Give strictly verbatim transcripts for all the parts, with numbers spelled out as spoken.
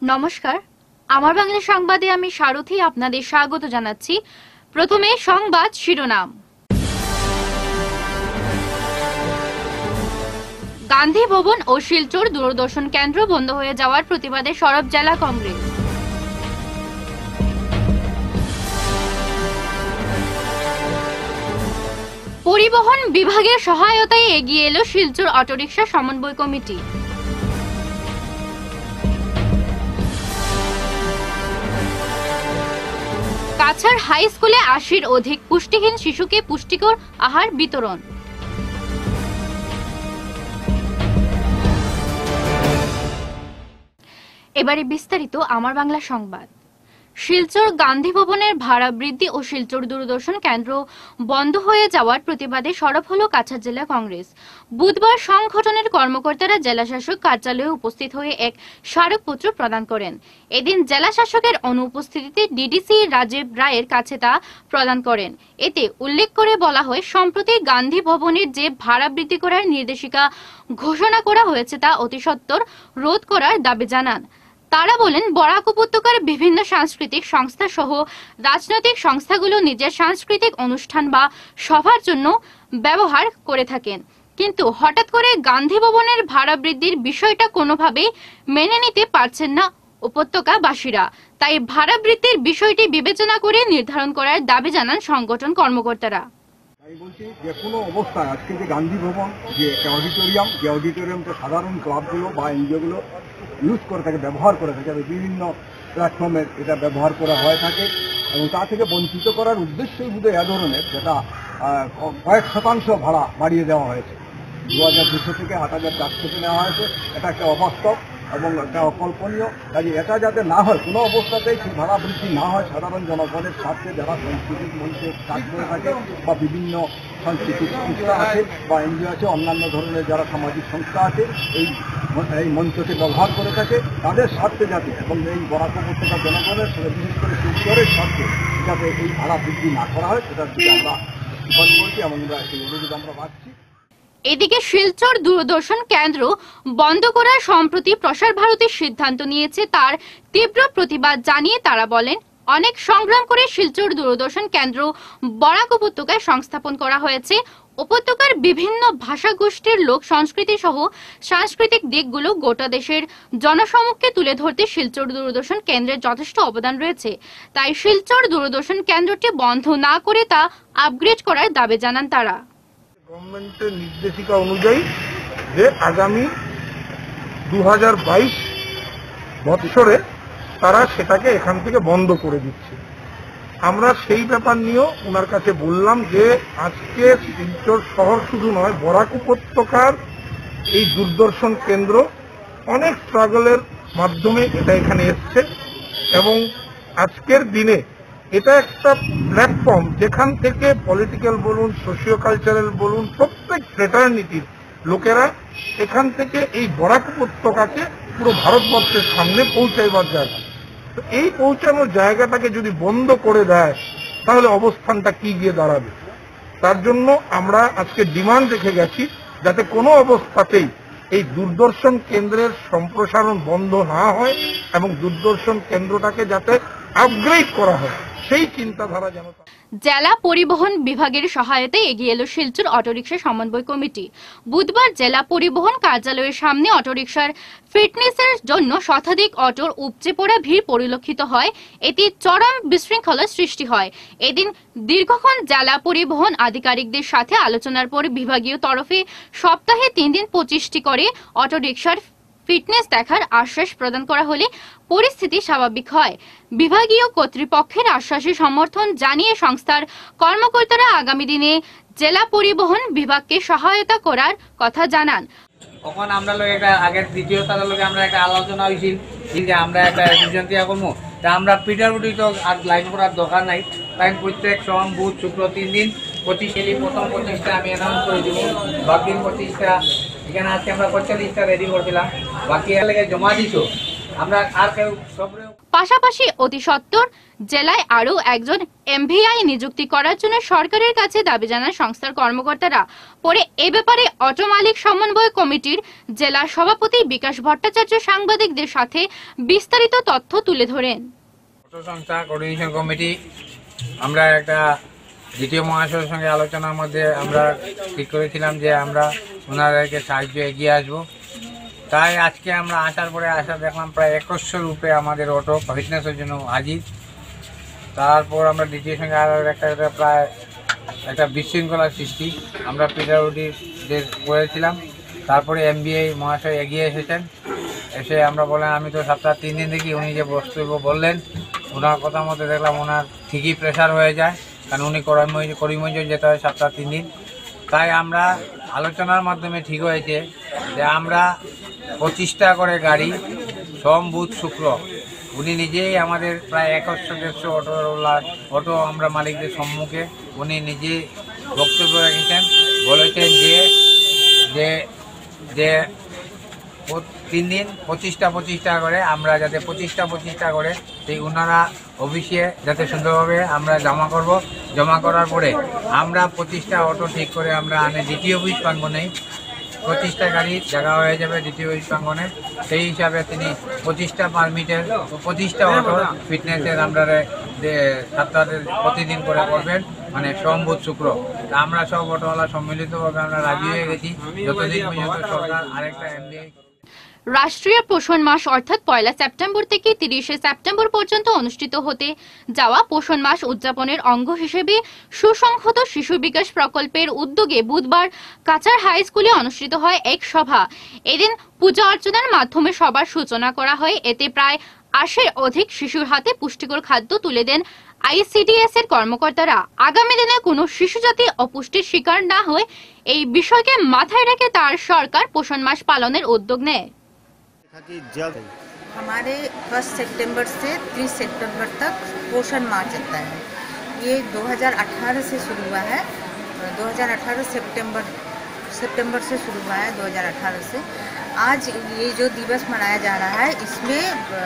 নমস্কার, আমার বাংলা সংবাদে আমি সারথী আপনাদের স্বাগত জানাচ্ছি। প্রথমে সংবাদ শিরোনাম। গান্ধী ভবন ও শিলচর দূরদর্শন কেন্দ্র বন্ধ হয়ে যাওয়ার প্রতিবাদে সরব জেলা কংগ্রেস। পরিবহন বিভাগের সহায়তায় এগিয়ে এলো শিলচর অটোরিকশা সমন্বয় কমিটি। কাছাড় হাই স্কুলে আশির অধিক পুষ্টিহীন শিশুকে পুষ্টিকর আহার বিতরণ। এবারে বিস্তারিত আমার বাংলা সংবাদ। শিলচর গান্ধী ভবনের ভাড়া বৃদ্ধি ও শিলচর দূরদর্শন কেন্দ্র বন্ধ হয়ে যাওয়ার প্রতিবাদে সরব হল কাছাড় জেলা কংগ্রেস। বুধবার সংগঠনের কর্মকর্তারা জেলা শাসক কার্যালয়ে উপস্থিত হয়ে এক স্মারকপত্র প্রদান করেন। এদিন জেলা শাসকের অনুপস্থিতিতে ডিডিসি রাজীব রায়ের কাছে তা প্রদান করেন। এতে উল্লেখ করে বলা হয়, সম্প্রতি গান্ধী ভবনের যে ভাড়া বৃদ্ধি করার নির্দেশিকা ঘোষণা করা হয়েছে তা অতি সত্বর রোধ করার দাবি জানান। তারা বলেন, বরাক উপত্যকার বিভিন্ন সাংস্কৃতিক সংস্থা সহ রাজনৈতিক সংস্থাগুলো নিজের সাংস্কৃতিক অনুষ্ঠান বা সভার জন্য ব্যবহার করে থাকেন, কিন্তু হঠাৎ করে গান্ধী ভবনের ভাড়া বৃদ্ধির বিষয়টা কোনোভাবেই মেনে নিতে পারছেন না উপত্যকাবাসীরা। তাই ভাড়া বৃদ্ধির বিষয়টি বিবেচনা করে নির্ধারণ করার দাবি জানান সংগঠন কর্মকর্তারা। আমি বলছি, যে কোনো অবস্থায় আজকে যে গান্ধী ভবন যে অডিটোরিয়াম, যে অডিটোরিয়ামটা সাধারণ ক্লাবগুলো বা এনজিওগুলো ইউজ করে থাকে, ব্যবহার করে থাকে, বিভিন্ন প্ল্যাটফর্মে এটা ব্যবহার করা হয়ে থাকে এবং তা থেকে বঞ্চিত করার উদ্দেশ্যই বুধ এ ধরনের যেটা কয়েক শতাংশ ভাড়া বাড়িয়ে দেওয়া হয়েছে। দু হাজার দুশো থেকে আট হাজার চারশোতে নেওয়া হয়েছে। এটা একটা অবাস্তব এবং একটা অকল্পনীয়। কাজে এটা যাতে না হয়, কোনো অবস্থাতেই সেই ভাড়া বৃদ্ধি না হয়, সাধারণ জনগণের স্বার্থে যারা সাংস্কৃতিক মঞ্চে কাজ করে থাকে বা বিভিন্ন সাংস্কৃতিক সংস্থা আছে বা এনজিও আছে, অন্যান্য ধরনের যারা সামাজিক সংস্থা আছে, এই এই মঞ্চকে ব্যবহার করে থাকে, তাদের স্বার্থে যাতে এবং এই বরাক উপত্যকার জনগণের সাথে বিশেষ করে শিলচরের স্বার্থে যাতে এই ভাড়া বৃদ্ধি না করা হয়, সেটার দিকে আমরা প্রতিবাদ করছি এবং সেই অনুরোধ আমরা রাখছি। এদিকে শিলচর দূরদর্শন কেন্দ্র বন্ধ করার সম্প্রতি প্রসার ভারতীর সিদ্ধান্ত নিয়েছে তার তীব্র প্রতিবাদ জানিয়ে তারা বলেন, অনেক সংগ্রাম করে শিলচর দূরদর্শন কেন্দ্র বরাক উপত্যকায় সংস্থাপন করা হয়েছে। উপত্যকার বিভিন্ন ভাষা গোষ্ঠীর লোক সংস্কৃতি সহ সাংস্কৃতিক দিকগুলো গোটা দেশের জনসমক্ষে তুলে ধরতে শিলচর দূরদর্শন কেন্দ্রের যথেষ্ট অবদান রয়েছে। তাই শিলচর দূরদর্শন কেন্দ্রটি বন্ধ না করে তা আপগ্রেড করার দাবি জানান তারা। গভর্নমেন্টের নির্দেশিকা অনুযায়ী যে আগামী দু হাজার বাইশ বৎসরে তারা সেটাকে এখান থেকে বন্ধ করে দিচ্ছে। আমরা সেই ব্যাপার নিয়েও ওনার কাছে বললাম যে আজকে শিলচর শহর শুধু নয়, বরাক উপত্যকার এই দূরদর্শন কেন্দ্র অনেক স্ট্রাগলের মাধ্যমে এটা এখানে এসছে এবং আজকের দিনে এটা একটা প্ল্যাটফর্ম যেখান থেকে পলিটিক্যাল বলুন, সোশিও কালচারাল বলুন, প্রত্যেক ফ্রেটার্নিটির লোকেরা এখান থেকে এই বরাক উপত্যকাকে পুরো ভারতবর্ষের সামনে পৌঁছাইবার জায়গা। তো এই পৌঁছানোর জায়গাটাকে যদি বন্ধ করে দেয় তাহলে অবস্থানটা কি গিয়ে দাঁড়াবে। তার জন্য আমরা আজকে ডিমান্ড রেখে গেছি যাতে কোনো অবস্থাতেই এই দূরদর্শন কেন্দ্রের সম্প্রসারণ বন্ধ না হয় এবং দূরদর্শন কেন্দ্রটাকে যাতে আপগ্রেড করা হয়, সেই চিন্তাধারা যেন। জেলা পরিবহন বিভাগের সহায়তায় এগিয়ে এলো শিলচর অটোরিকশা সমন্বয় কমিটি। বুধবার জেলা পরিবহন কার্যালয়ের সামনে অটোরিকশার ফিটনেসের জন্য শতাধিক অটোর উপচে পড়া ভিড় পরিলক্ষিত হয়। এতে চরম বিশৃঙ্খলার সৃষ্টি হয়। এদিন দীর্ঘক্ষণ জেলা পরিবহন আধিকারিকদের সাথে আলোচনার পর বিভাগীয় তরফে সপ্তাহে তিন দিন পঁচিশটি করে অটোরিকশার ফিটনেস দেখার আশ্বাস প্রদান করা হলে পরিস্থিতি স্বাভাবিক হয়। বিভাগীয় কর্তৃপক্ষের আশ্বাসে সমর্থন জানিয়ে সংস্থার কর্মকর্তারা আগামী দিনে জেলা পরিবহন বিভাগকে সহায়তা করার কথা জানান। তখন আমরা লোক একটা আগের দ্বিতীয় তাদের লোক আমরা একটা আলোচনা হয়েছিল যে আমরা একটা ডিসিশন দিয়া করবো, তা আমরা পিটারুটি তো আর লাইন করার দরকার নাই। তাই প্রত্যেক সোম বুধ শুক্র তিন দিন পঁচিশ এলি প্রথম পঁচিশটা আমি অ্যানাউন্স করে দিব, বাকি পঁচিশটা এখানে আজকে আমরা পঁয়তাল্লিশটা রেডি করছিলাম, বাকি এলাকায় জমা দিছো। আমরা আর কেউ সব পাশাপাশি অতি সত্বর জেলায় আরও একজন এমভিআই নিযুক্তি করার জন্য সরকারের কাছে দাবি জানান সংস্থার কর্মকর্তারা। পরে এ ব্যাপারে অটো মালিক সমন্বয় কমিটির জেলা সভাপতি বিকাশ ভট্টাচার্য সাংবাদিকদের সাথে বিস্তারিত তথ্য তুলে ধরেন। অটো সংস্থা কোঅর্ডিনেশন কমিটি আমরা একটা দ্বিতীয় মহাশয়ের সঙ্গে আলোচনার মধ্যে আমরা ঠিক করেছিলাম যে আমরা ওনাদেরকে সাহায্য এগিয়ে আসবো। তাই আজকে আমরা আসার পরে আসা দেখলাম প্রায় একুশশো রুপে আমাদের অটো ফিটনেসের জন্য হাজির। তারপর আমরা দ্বিতীয় সঙ্গে আরও একটা একটা প্রায় একটা বিশৃঙ্খলার সৃষ্টি আমরা পিডব্লিউডিদের করেছিলাম। তারপরে এমবিআই মহাশয় এগিয়ে এসেছেন, এসে আমরা বললেন আমি তো সপ্তাহ তিন দিন দেখি উনি যে বক্তব্য বললেন ওনার কথা মতো দেখলাম ওনার ঠিকই প্রেশার হয়ে যায়, কারণ উনি করিমগঞ্জ করিমগঞ্জ যেতে হয় সপ্তাহ তিন দিন। তাই আমরা আলোচনার মাধ্যমে ঠিক হয়েছে যে আমরা পঁচিশটা করে গাড়ি সোম বুধ শুক্র, উনি নিজেই আমাদের প্রায় একশো দেড়শো অটোওয়ালা অটো আমরা মালিকদের সম্মুখে উনি নিজে বক্তব্য রেখেছেন, বলেছেন যে যে যে তিন দিন পঁচিশটা পঁচিশটা করে আমরা যাতে পঁচিশটা পঁচিশটা করে সেই ওনারা অফিসে যাতে সুন্দরভাবে আমরা জমা করব। জমা করার পরে আমরা পঁচিশটা অটো ঠিক করে আমরা আনে দ্বিতীয় অফিস প্রাঙ্গনে পঁচিশটা গাড়ির জায়গা হয়ে যাবে দ্বিতীয় অফিস প্রাঙ্গনে। সেই হিসাবে তিনি পঁচিশটা পারমিটের পঁচিশটা অটো ফিটনেসের আমরা সপ্তাহে প্রতিদিন করে করবেন, মানে সোম বুধ শুক্র। আমরা সব অটোওয়ালা সম্মিলিতভাবে আমরা রাজি হয়ে গেছি যতদিন পর্যন্ত সরকার আরেকটা এমডিআই। রাষ্ট্রীয় পোষণ মাস অর্থাৎ পয়লা সেপ্টেম্বর থেকে তিরিশে সেপ্টেম্বর পর্যন্ত অনুষ্ঠিত হতে যাওয়া পোষণ মাস উদযাপনের অঙ্গ হিসেবে সুসংহত শিশু বিকাশ প্রকল্পের উদ্যোগে বুধবার কাছাড় হাই স্কুলে অনুষ্ঠিত হয় এক সভা। এদিন পূজা অর্চনার মাধ্যমে সবার সূচনা করা হয়। এতে প্রায় আশির অধিক শিশুর হাতে পুষ্টিকর খাদ্য তুলে দেন আইসিডিএস এর কর্মকর্তারা। আগামী দিনে কোনো শিশু যাতে অপুষ্টির শিকার না হয় এই বিষয়কে মাথায় রেখে তার সরকার পোষণ মাস পালনের উদ্যোগ নেয়। हमारे फर्स्ट सितंबर से तीस सितंबर तक पोषण माह चलता है। ये दो हज़ार अठारह से शुरू हुआ है, दो हज़ार अठारह सितंबर सितंबर से शुरू हुआ है दो हज़ार अठारह से। आज ये जो दिवस मनाया जा रहा है इसमें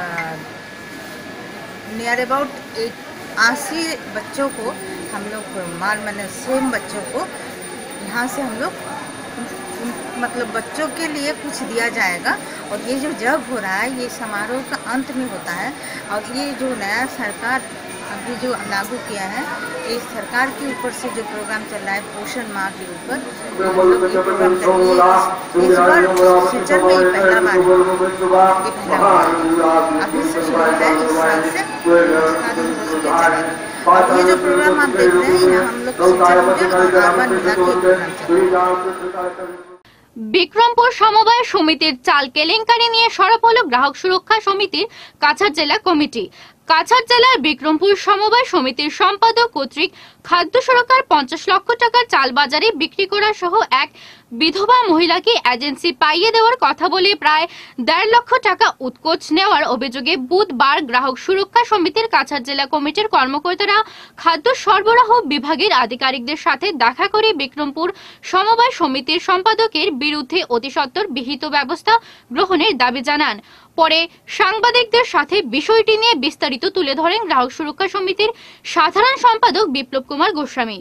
नियर अबाउट अस्सी बच्चों को हम लोग माल मैंने सेम बच्चों को यहाँ से हम लोग मतलब बच्चों के लिए कुछ दिया जाएगा। और ये जो जग हो रहा है ये समारोह का अंत में होता है। और ये जो नया सरकार अभी जो लागू किया है इस सरकार के ऊपर से जो प्रोग्राम चल रहा है पोषण माह के ऊपर हम लोग ये प्रोग्राम कर रहे हैं। इस बार सिलचर में ये पहला बार है, ये पहला बार अभी से शुरू है, इस साल से जितना दिन हो सके चलेगा। और ये जो प्रोग्राम आप देख रहे हैं यहाँ हम लोग सिलचर और आर्बन मिला के प्रोग्राम चल रहा है। বিক্রমপুর সমবায় সমিতির চাল কেলেঙ্কারি নিয়ে সরব হল গ্রাহক সুরক্ষা সমিতির কাছাড় জেলা কমিটি। কাছাড় জেলার বিক্রমপুর সমবায় সমিতির সম্পাদক কর্তৃক খাদ্য সুরক্ষার পঞ্চাশ লক্ষ টাকার চাল বাজারে বিক্রি করা সহ এক বিধবা মহিলাকে এজেন্সি পাইয়ে দেওয়ার কথা বলে প্রায় দেড় লক্ষ টাকা উৎকোচ নেওয়ার অভিযোগে বুধবার গ্রাহক সুরক্ষা সমিতির কাছাড় জেলা কমিটির কর্মকর্তারা খাদ্য সরবরাহ বিভাগের আধিকারিকদের সাথে দেখা করে বিক্রমপুর সমবায় সমিতির সম্পাদকের বিরুদ্ধে অতিসত্বর বিহিত ব্যবস্থা গ্রহণের দাবি জানান। পরে সাংবাদিকদের সাথে বিষয়টি নিয়ে বিস্তারিত তুলে ধরেন গ্রাহক সুরক্ষা সমিতির সাধারণ সম্পাদক বিপ্লব কুমার গোস্বামী।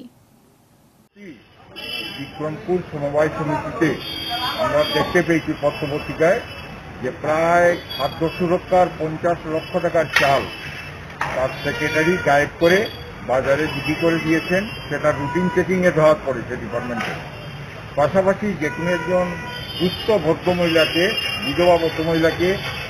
বিক্রমপুর সমবায় সমিতিতে আমরা দেখতে পেয়েছি পত্রপত্রিকায় যে প্রায় খাদ্য সুরক্ষার পঞ্চাশ লক্ষ টাকার চাল তার সেক্রেটারি গায়েব করে বাজারে বিক্রি করে দিয়েছেন। সেটা রুটিন চেকিংয়ে ধরা পড়েছে ডিপার্টমেন্টে। পাশাপাশি যে কোনো একজন সুস্থ ভদ্রমহিলাকে বিধবা ভদ্রমহিলাকে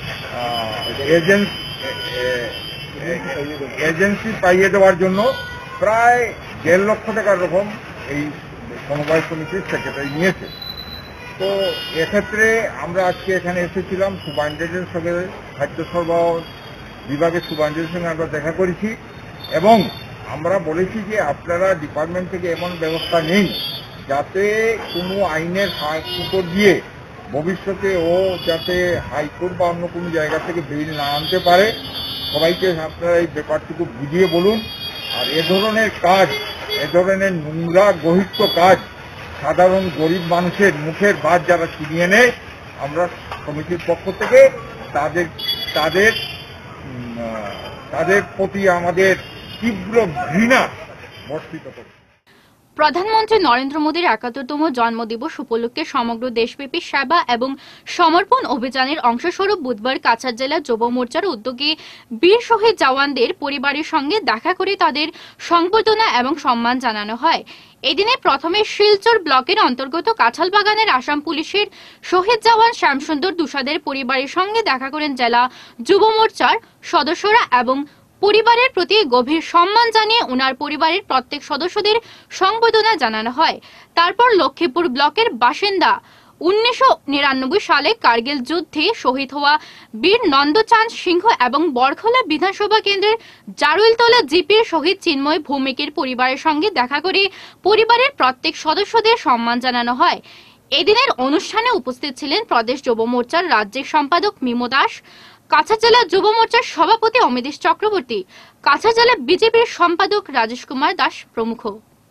এজেন্সি পাইয়ে দেওয়ার জন্য প্রায় দেড় লক্ষ টাকার রকম এই সমবায় সমিতির সেক্রেটারি নিয়েছে। তো এক্ষেত্রে আমরা আজকে এখানে এসেছিলাম সুপারিনটেন্ডেন্টের সঙ্গে, খাদ্য সরবরাহ বিভাগের সুপারিনটেন্ডেন্টের সঙ্গে আমরা দেখা করেছি এবং আমরা বলেছি যে আপনারা ডিপার্টমেন্ট থেকে এমন ব্যবস্থা নেই যাতে কোনো আইনের উপর দিয়ে ভবিষ্যতে ও যাতে হাইকোর্ট বা অন্য কোনো জায়গা থেকে বিল না আনতে পারে। সবাইকে আপনারা এই ব্যাপারটুকু বুঝিয়ে বলুন। আর এ ধরনের কাজ, এ ধরনের নোংরা গহিত কাজ সাধারণ গরিব মানুষের মুখের ভাত যারা ছিনিয়ে নেয়, আমরা কমিটির পক্ষ থেকে তাদের তাদের তাদের প্রতি আমাদের তীব্র ঘৃণা বর্ষিত করছে। প্রধানমন্ত্রী নরেন্দ্র মোদীর একাত্তরতম জন্মদিবস উপলক্ষে সমগ্র দেশব্যাপী সেবা এবং সমর্পণ অভিযানের অংশস্বরূপ বুধবার কাছাড় জেলা যুব মোর্চার উদ্যোগে বীর শহীদ জওয়ানদের পরিবারের সঙ্গে দেখা করে তাদের সংবর্ধনা এবং সম্মান জানানো হয়। এদিনে প্রথমে শিলচর ব্লকের অন্তর্গত কাঁঠালবাগানের আসাম পুলিশের শহীদ জওয়ান শ্যামসুন্দর দুসাদের পরিবারের সঙ্গে দেখা করেন জেলা যুব মোর্চার সদস্যরা এবং পরিবারের প্রতি গভীর সম্মান জানিয়ে উনার পরিবারের প্রত্যেক সদস্যদের সংবর্ধনা জানানো হয়। তারপর লক্ষ্মীপুর ব্লকের বাসিন্দা উনিশশো নিরানব্বই সালে কার্গিল যুদ্ধে শহীদ হওয়া বীর নন্দচাঁদ সিংহ এবং বরখলা বিধানসভা কেন্দ্রের জারুলতলা জিপির শহীদ চিন্ময় ভৌমিকের পরিবারের সঙ্গে দেখা করে পরিবারের প্রত্যেক সদস্যদের সম্মান জানানো হয়। এদিনের অনুষ্ঠানে উপস্থিত ছিলেন প্রদেশ যুব মোর্চার রাজ্যিক সম্পাদক মিমো দাস, কাছাড় জেলা যুব মোর্চার সভাপতি অমিতেশ চক্রবর্তী, কাছাড় জেলা বিজেপির সম্পাদক রাজেশ কুমার দাস প্রমুখ।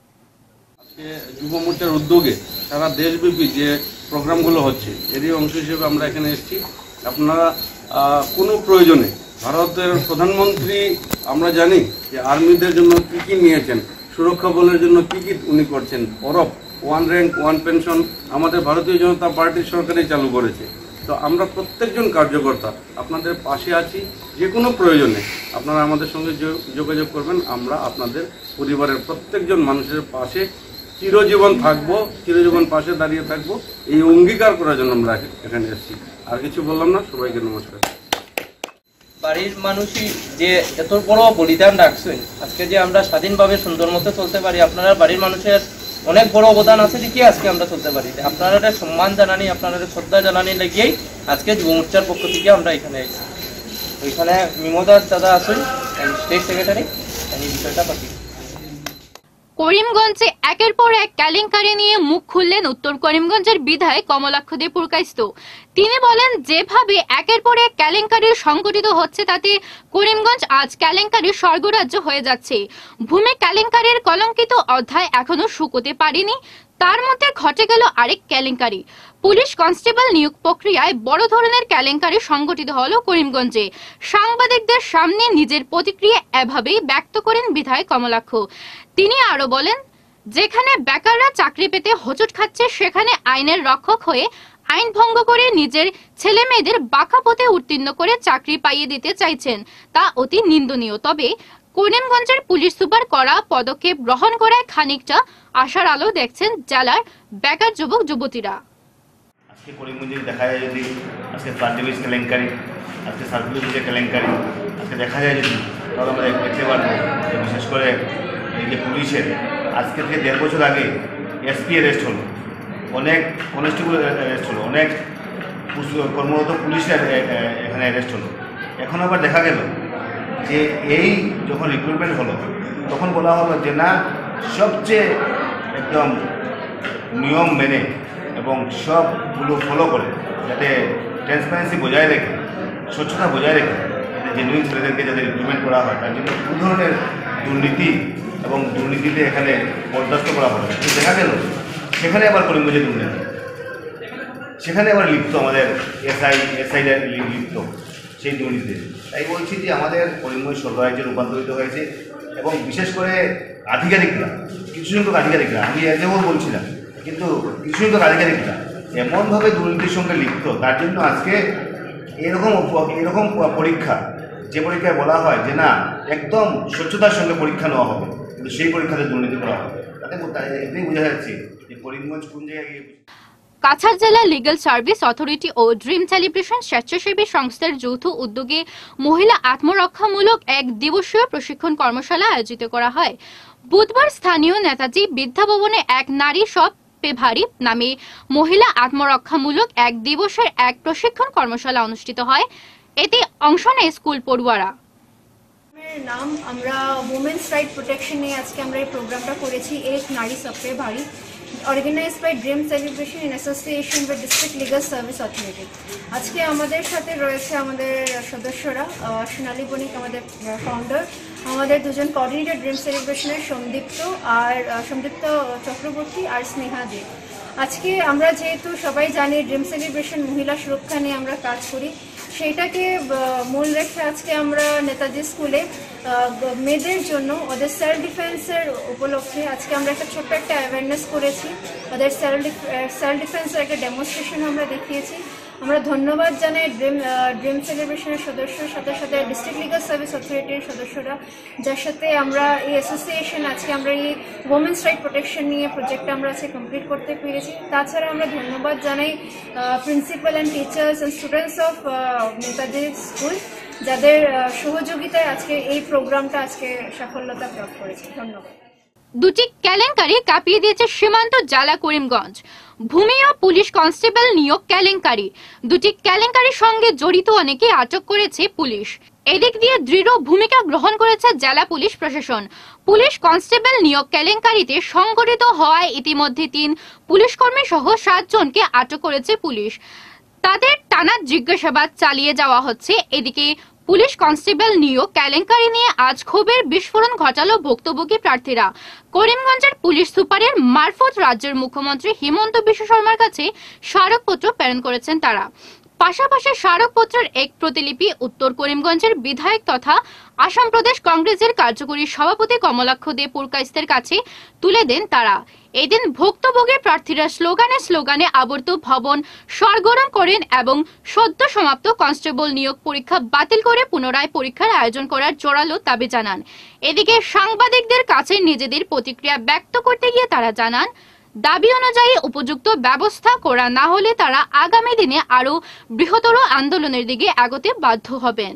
যুব মোর্চার উদ্যোগে সারা দেশব্যাপী যে প্রোগ্রামগুলো হচ্ছে এরই অংশ হিসেবে আমরা এখানে এসেছি। আপনারা কোনো প্রয়োজনে ভারতের প্রধানমন্ত্রী আমরা জানি যে আর্মিদের জন্য কি কি নিয়েছেন, সুরক্ষা বলের জন্য কি কি উনি করছেন, অরব ওয়ান র্যাঙ্ক ওয়ান পেনশন আমাদের ভারতীয় জনতা পার্টির সরকারই চালু করেছে। তো আমরা প্রত্যেকজন কার্যকর্তা আপনাদের পাশে আছি। যে কোনো প্রয়োজনে আপনারা আমাদের সঙ্গে যোগাযোগ করবেন। আমরা আপনাদের পরিবারের প্রত্যেকজন মানুষের পাশে চিরজীবন থাকবো, চিরজীবন পাশে দাঁড়িয়ে থাকবো, এই অঙ্গীকার করার জন্য আমরা এখানে এসেছি। আর কিছু বললাম না, সবাইকে নমস্কার। বাড়ির মানুষই যে এত বড় বলিদান রাখছেন, আজকে যে আমরা স্বাধীনভাবে সুন্দর মতো চলতে পারি, আপনারা বাড়ির মানুষের অনেক বড় অবদান আছে দেখি আজকে আমরা চলতে পারি। আপনারা সম্মান জানানি, আপনারা শ্রদ্ধা জানানি লেগেই আজকে যুব মোর্চার পক্ষ থেকে আমরা এখানে এসেছি। ওইখানে মিমোদাস দাদা আছেন, স্টেট সেক্রেটারি, এই বিষয়টা পাচ্ছি। করিমগঞ্জে একের পর এক কেলেঙ্কারি নিয়ে মুখ খুললেন উত্তর করিমগঞ্জের বিধায়ক কমলাক্ষ দে পুরকাইস্ত। তিনি বলেন, যেভাবে একের পর এক কেলেঙ্কারি সংঘটিত হচ্ছে তাতে করিমগঞ্জ আজ কেলেঙ্কারির স্বর্গরাজ্য হয়ে যাচ্ছে। ভূমি কেলেঙ্কারির কলঙ্কিত অধ্যায় এখনো শুকোতে পারেনি, তার মধ্যে ঘটে গেল আরেক কেলেঙ্কারি। পুলিশ কনস্টেবল নিয়োগ প্রক্রিয়ায় বড় ধরনের কেলেঙ্কারি সংঘটিত হলো করিমগঞ্জে। সাংবাদিকদের সামনে নিজের প্রতিক্রিয়া এভাবেই ব্যক্ত করেন বিধায়ক কমলাক্ষ। তিনি আরো বলেন, যেখানে বেকাররা চাকরি পেতে হোঁচট খাচ্ছে সেখানে আইনের রক্ষক হয়ে আইন ভঙ্গ করে নিজের ছেলে মেয়েদের বাঁকা পথে উত্তীর্ণ করে চাকরি পাইয়ে দিতে চাইছেন, তা অতি নিন্দনীয়। তবে করিমগঞ্জের পুলিশ সুপার করা পদক্ষেপ গ্রহণ করায় খানিকটা আশার আলো দেখছেন জেলার বেকার যুবক যুবতীরা। আজকে করিমগঞ্জে দেখা যায় যদি আজকে ফ্লাড ডিভিজ কেলেঙ্কারি, আজকে সার্কুলার যে কেলেঙ্কারি আজকে দেখা যায় যদি, তাহলে আমরা দেখতে পারবো যে বিশেষ করে এই যে পুলিশের আজকে থেকে দেড় বছর আগে এসপি অ্যারেস্ট হলো, অনেক কনস্টেবল অ্যারেস্ট হলো, অনেক কর্মরত পুলিশের এখানে অ্যারেস্ট হলো। এখন আবার দেখা গেল যে এই যখন রিক্রুটমেন্ট হলো তখন বলা হলো যে না, সবচেয়ে একদম নিয়ম মেনে এবং সবগুলো ফলো করে, যাতে ট্রান্সপারেন্সি বজায় রেখে, স্বচ্ছতা বজায় রেখে জেনুইন ছেলেদেরকে যাতে রিক্রুটমেন্ট করা হয়, তার জন্য কোনো ধরনের দুর্নীতি এবং দুর্নীতিতে এখানে বরদাস্ত করা হবে। কিন্তু দেখা গেল সেখানে আবার করিমগঞ্জে দুর্নীতি, সেখানে আবার লিপ্ত আমাদের এসআই এসআইরা লিপ্ত সেই দুর্নীতিতে। তাই বলছি যে আমাদের করিমগঞ্জ স্বর্গরাজ্যে রূপান্তরিত হয়েছে এবং বিশেষ করে আধিকারিকরা, কিছু সংখ্যক আধিকারিকরা, আমি এজেও বলছিলাম, কিন্তু কিছু সংখ্যক আধিকারিকরা এমনভাবে দুর্নীতির সঙ্গে লিপ্ত, তার জন্য আজকে এরকম এরকম পরীক্ষা, যে পরীক্ষায় বলা হয় যে না একদম স্বচ্ছতার সঙ্গে পরীক্ষা নেওয়া হবে, কিন্তু সেই পরীক্ষাতে দুর্নীতি করা হবে। তাতে এটাই বোঝা যাচ্ছে যে করিমগঞ্জ কোন জায়গায় গিয়ে। কাছাড় জেলা লিগ্যাল সার্ভিস অথরিটি ও ড্রিম সেলিব্রেশন স্বেচ্ছাসেবী সংস্থার যৌথ উদ্যোগে মহিলা আত্মরক্ষামূলক এক দিবসীয় প্রশিক্ষণ কর্মশালা আয়োজিত করা হয়। বুধবার স্থানীয় নেতাজি বিদ্যাভবনে এক নারী সব পেভারি নামে মহিলা আত্মরক্ষামূলক এক দিবসের এক প্রশিক্ষণ কর্মশালা অনুষ্ঠিত হয়। এতে অংশ নেয় স্কুল পড়ুয়ারা। নাম আমরা ওমেন্স রাইট প্রোটেকশন নিয়ে আজকে আমরা এই প্রোগ্রামটা করেছি, এক নারী সব পে ভারী, organised by dream celebration in association with district legal service authority. আজকে আমাদের সাথে রয়েছে আমাদের সদস্যরা, সোনালী বণিক আমাদের ফাউন্ডার, আমাদের দুজন কোঅর্ডিনেটর ড্রিম সেলিব্রেশনের সন্দীপ্ত আর সন্দীপ্ত চক্রবর্তী আর স্নেহা দে। আজকে আমরা যেহেতু সবাই জানি ড্রিম সেলিব্রেশন মহিলা সুরক্ষা নিয়ে আমরা কাজ করি, সেইটাকে মূল রেখে আজকে আমরা নেতাজি স্কুলে মেয়েদের জন্য ওদের সেলফ ডিফেন্সের উপলক্ষে আজকে আমরা একটা ছোট্ট একটা অ্যাওয়ারনেস করেছি। ওদের সেলফ সেলফ ডিফেন্সের একটা ডেমনস্ট্রেশন আমরা দেখিয়েছি। আমরা ধন্যবাদ জানাই ড্রিম ড্রিম সেলিব্রেশনের সদস্যর সাথে সাথে ডিস্ট্রিক্ট লিগাল সার্ভিস অথরিটির সদস্যরা, যার সাথে আমরা এই অ্যাসোসিয়েশন আজকে আমরা এই ওমেন্স রাইট প্রোটেকশন নিয়ে প্রজেক্টটা আমরা আজকে কমপ্লিট করতে পেরেছি। তাছাড়া আমরা ধন্যবাদ জানাই principal and teachers and students of Netaji school, যাদের সহযোগিতায় আজকে এই প্রোগ্রামটা আজকে সাফল্যতা প্রাপ্ত করেছে। ধন্যবাদ। দুটি কেলেঙ্কারি কাঁপিয়ে দিয়েছে সীমান্ত জেলা করিমগঞ্জ। ভূমি ও পুলিশ কনস্টেবল নিয়োগ কেলেঙ্কারি। দুটি কেলেঙ্কারির সঙ্গে জড়িত অনেকে আটক করেছে পুলিশ। এদিক দিয়ে দৃঢ় ভূমিকা গ্রহণ করেছে জেলা পুলিশ প্রশাসন। পুলিশ কনস্টেবল নিয়োগ কেলেঙ্কারিতে সংঘটিত হওয়ায় ইতিমধ্যে তিন পুলিশ কর্মী সহ সাত জনকে আটক করেছে পুলিশ। তাদের টানা জিজ্ঞাসাবাদ চালিয়ে যাওয়া হচ্ছে। এদিকে পুলিশ কনস্টেবল নিয়োগ কেলেঙ্কারি নিয়ে আজ ক্ষোভের বিস্ফোরণ ঘটালো ভুক্তভোগী প্রার্থীরা। করিমগঞ্জের পুলিশ সুপারের মারফত রাজ্যের মুখ্যমন্ত্রী হিমন্ত বিশ্ব শর্মার কাছে স্মারকপত্র প্রেরণ করেছেন তারা। পাশাপাশি স্মারকপত্রের এক প্রতিলিপি উত্তর করিমগঞ্জের বিধায়ক তথা আসাম প্রদেশ কংগ্রেসের কার্যকরী সভাপতি কমলাক্ষ দে পুরকাইস্তের কাছে তুলে দেন তারা। এদিন ভুক্তভোগী প্রার্থীরা স্লোগানে স্লোগানে আবর্ত ভবন সরগরম করেন এবং সদ্য সমাপ্ত কনস্টেবল নিয়োগ পরীক্ষা বাতিল করে পুনরায় পরীক্ষার আয়োজন করার জোরালো দাবি জানান। এদিকে সাংবাদিকদের কাছে নিজেদের প্রতিক্রিয়া ব্যক্ত করতে গিয়ে তারা জানান, দাবি অনুযায়ী উপযুক্ত ব্যবস্থা করা না হলে তারা আগামী দিনে আরো বৃহত্তর আন্দোলনের দিকে এগোতে বাধ্য হবেন।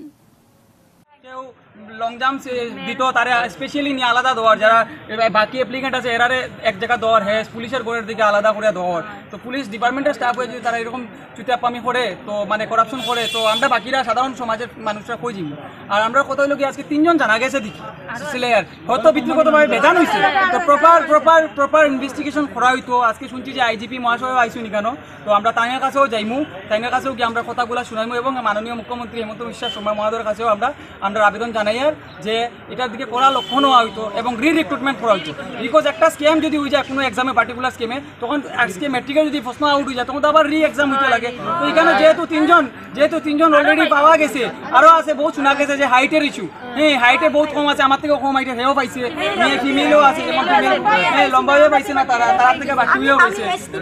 লং জাম্প দিত তারা স্পেশালি নিয়ে আলাদা দেওয়ার, যারা বাকি অ্যাপ্লিকেন্ট আছে এরারে এক জায়গা দেওয়ার, হ্যাঁ পুলিশের ঘরের দিকে আলাদা করে দেওয়ার। তো পুলিশ ডিপার্টমেন্টের স্টাফ হয়ে যদি তারা এরকম চুতিয়াপামি করে, তো মানে করাপশন করে, তো আমরা বাকিরা সাধারণ সমাজের মানুষরা কই যাবো। আর আমরা কত হইলো কি আজকে তিনজন জানা গেছে দেখি সিলেয়ার হয়তো বিদ্যুৎগতভাবে বেজান হয়েছে, তো প্রপার প্রপার প্রপার ইনভেস্টিগেশন করা হইতো। আজকে শুনছি যে আইজিপি মহাশয় আইসুনি কেন, তো আমরা তাইনের কাছেও যাইমু, তাইনের কাছেও কি আমরা কথাগুলো শুনাইমু এবং মাননীয় মুখ্যমন্ত্রী হেমন্ত বিশ্ব শর্মা মহোদয়ের কাছেও আমরা আমরা আবেদন জানাই আর যে এটার দিকে করা লক্ষ্য নেওয়া হইতো এবং রি রিক্রুটমেন্ট করা হইতো। বিকজ একটা স্ক্যাম যদি হয়ে যায় কোনো এক্সামে পার্টিকুলার স্কিমে, তখন আজকে মেট্রিকে যদি প্রশ্ন আউট হয়ে যায় তখন তো আবার রি এক্সাম হইতে লাগে। তো এখানে যেহেতু তিনজন যেহেতু তিনজন অলরেডি পাওয়া গেছে, আরও আছে বহু শোনা গেছে যে হাইটের ইস্যু, হ্যাঁ হাইটে বহুত কম আছে, আমার থেকেও কম হাইটের হেও পাইছে, মেয়ে ফিমেলও আছে, যেমন হ্যাঁ লম্বা হয়ে পাইছে না তারা, তার থেকে বাকি হয়েও পাইছে।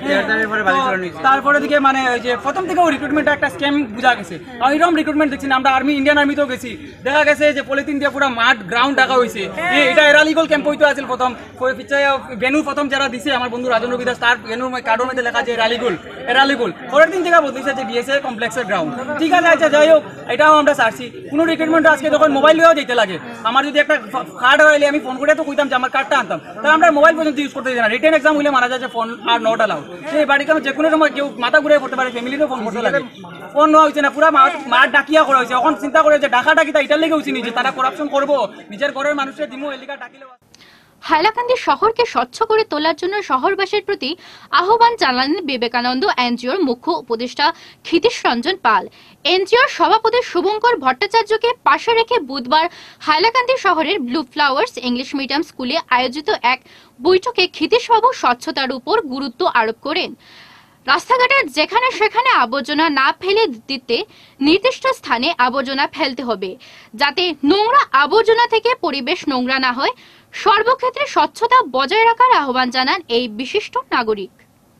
তারপরে দিকে মানে ওই যে প্রথম থেকেও রিক্রুটমেন্টটা একটা স্ক্যাম বোঝা গেছে। এরকম রিক্রুটমেন্ট দেখছি না আমরা, আর্মি ইন্ডিয়ান আর্মিতেও গেছি, দেখা গেছে যে পলিথিন দিয়ে পুরো মাঠ গ্রাউন্ড ডাকা হয়েছে। হ্যাঁ এটা এরালিগল ক্যাম্প হইতে আছিল প্রথম, বেনু প্রথম যারা দিছে আমার বন্ধু রাজন রবি দাস, তার বেনুর কার্ডের মধ্যে লেখা আছে এরালিগল এরালিগল পরের দিন থেকে বদলেছে যে ডিএসএ কমপ্লেক্সের গ্রাউন্ড। ঠিক আছে, আচ্ছা যাই হোক, এটাও আমরা চাচ্ছি কোনো রিক্রুটমেন্ট আজকে যখন মোবাইল দিয়েও যেতে লাগে, আমার যদি একটা কার্ড হইলে আমি ফোন করে তো কইতাম যে আমার কার্ডটা আনতাম, তাহলে আমরা মোবাইল পর্যন্ত ইউজ করতে দিই না। রিটেন এক্সাম হইলে মারা যাচ্ছে ফোন আর নট অ্যালাউড। সেই বাড়ি কারণ যে কোনো সময় কেউ মাথা ঘুরে পড়তে পারে, ফ্যামিলিরও ফোন করতে লাগে, ফোন নেওয়া হয়েছে না, পুরো মাঠ ডাকিয়া করা হয়েছে। এখন চিন্তা করে যে ডাকা ডাকি তা এটার লেগে উচিত যে তারা করাপশন করবো, নিজের ঘরের মানুষের দিমো এলাকা ডাকিলে। হাইলাকান্দি শহরকে স্বচ্ছ করে তোলার জন্য শহরবাসীর প্রতি আহ্বান জানালেন বিবেকানন্দ এনজিওর মুখ্য উপদেষ্টা ক্ষিতীশ রঞ্জন পাল। এনজিওর সভাপতি শুভঙ্কর ভট্টাচার্যকে পাশে রেখে বুধবার হাইলাকান্দি শহরের ব্লু ফ্লাওয়ার্স ইংলিশ মিডিয়াম স্কুলে আয়োজিত এক বৈঠকে ক্ষিতীশবাবু স্বচ্ছতার উপর গুরুত্ব আরোপ করেন। রাস্তাঘাটের যেখানে সেখানে আবর্জনা না ফেলে দিতে নির্দিষ্ট স্থানে আবর্জনা ফেলতে হবে, যাতে নোংরা আবর্জনা থেকে পরিবেশ নোংরা না হয়। সর্বক্ষেত্রে স্বচ্ছতা বজায় রাখার আহ্বান জানান এই বিশিষ্ট নাগরিক।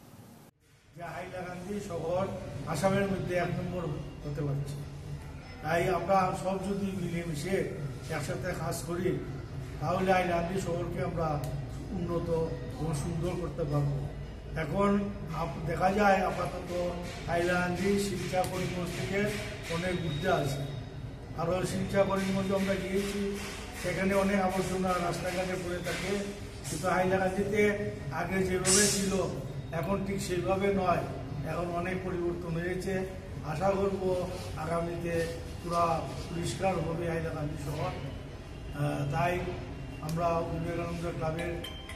হাইলাকান্দি শহর আসামের মধ্যে এক নম্বর হতে পারছে, তাই আমরা সব যদি মিলেমিশে একসাথে কাজ করি তাহলে হাইলাকান্দি শহরকে আমরা উন্নত এবং সুন্দর করতে পারবো। এখন দেখা যায় আপাতত হাইলাকান্দি শিলচা করিমগঞ্জ থেকে অনেক ঘুরতে আছে, আরও শিলচা করিমগঞ্জ আমরা গিয়েছি, সেখানে অনেক আবর্জনা রাস্তাঘাটে পড়ে থাকে, কিন্তু হাইলাকান্দিতে আগে যেভাবে ছিল এখন ঠিক সেইভাবে নয়, এখন অনেক পরিবর্তন হয়েছে। আশা করব আগামীতে পুরা পরিষ্কার হবে হাইলাকান্দি শহর। তাই আমরা বিবেকানন্দ ক্লাবের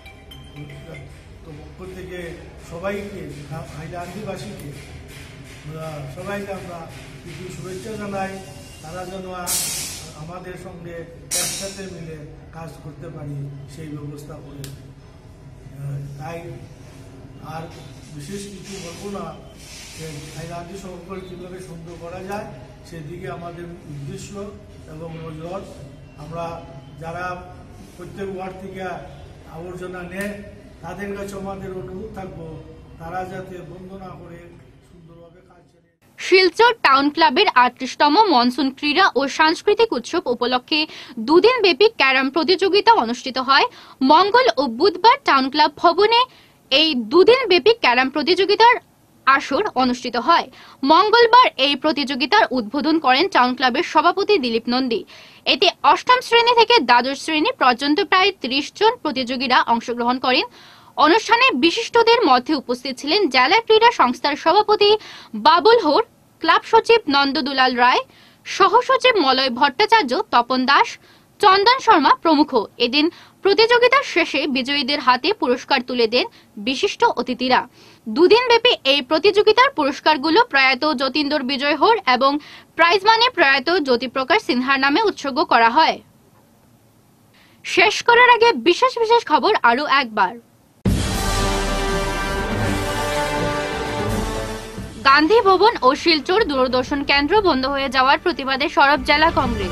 পক্ষ থেকে সবাইকে, হাইলাকান্দিবাসীকে সবাইকে আমরা কিছু শুভেচ্ছা জানাই। তারা যেন আমাদের সঙ্গে একসাথে মিলে কাজ করতে পারি সেই ব্যবস্থা করে। তাই আর বিশেষ কিছু বলবো না, যে হাইলাকান্দি শহরকে কীভাবে সুন্দর করা যায় সেদিকে আমাদের উদ্দেশ্য এবং নজর। আমরা যারা প্রত্যেক ওয়ার্ড থেকে আবর্জনা নেয় তাদের কাছে আমাদের অনুরোধ থাকবো তারা যাতে বন্ধ না করে সুন্দরভাবে কাজ চালিয়ে। শিলচর টাউন ক্লাবের আটত্রিশতম মনসুন ক্রীড়া ও সাংস্কৃতিক উৎসব উপলক্ষে দুদিন ব্যাপী ক্যারাম প্রতিযোগিতা অনুষ্ঠিত হয়। মঙ্গল ও বুধবার টাউন ক্লাব ভবনে এই দুদিন ব্যাপী ক্যারাম প্রতিযোগিতার আসর অনুষ্ঠিত হয়। মঙ্গলবার এই প্রতিযোগিতার উদ্বোধন করেন টাউন ক্লাবের সভাপতি দিলীপ নন্দী। এতে অষ্টম শ্রেণী থেকে দ্বাদশ শ্রেণী পর্যন্ত প্রায় ত্রিশ জন প্রতিযোগীরা অংশগ্রহণ করেন। অনুষ্ঠানে বিশিষ্টদের মধ্যে উপস্থিত ছিলেন জেলা ক্রীড়া সংস্থার সভাপতি বাবুল হোর, ক্লাব সচিব নন্দদুলাল রায়, সহ সচিব মলয় ভট্টাচার্য, তপন দাস, চন্দন শর্মা প্রমুখ। এদিন প্রতিযোগিতার শেষে বিজয়ীদের হাতে পুরস্কার তুলে দেন বিশিষ্ট অতিথিরা। দুদিন ব্যাপী এই প্রতিযোগিতার পুরস্কারগুলো প্রয়াত যতীন্দ্র বিজয় হোর এবং প্রাইজ মানি প্রয়াত জ্যোতিপ্রকাশ সিনহার নামে উৎসর্গ করা হয়। শেষ করার আগে বিশেষ বিশেষ খবর আরো একবার। গান্ধী ভবন ও শিলচর দূরদর্শন কেন্দ্র বন্ধ হয়ে যাওয়ার প্রতিবাদে সরব জেলা কংগ্রেস।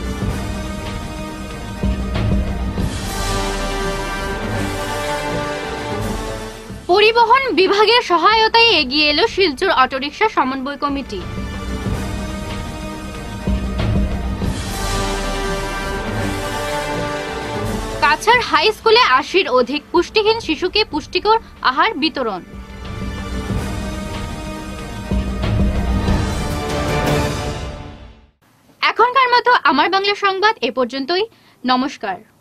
পরিবহন বিভাগের সহায়তায় এগিয়ে এলো শিলচর অটোরিকশা সমন্বয় কমিটি। কাছাড় হাই স্কুলে আশির অধিক পুষ্টিহীন শিশুকে পুষ্টিকর আহার বিতরণ। এখনকার মতো আমার বাংলা সংবাদ এ পর্যন্তই। নমস্কার।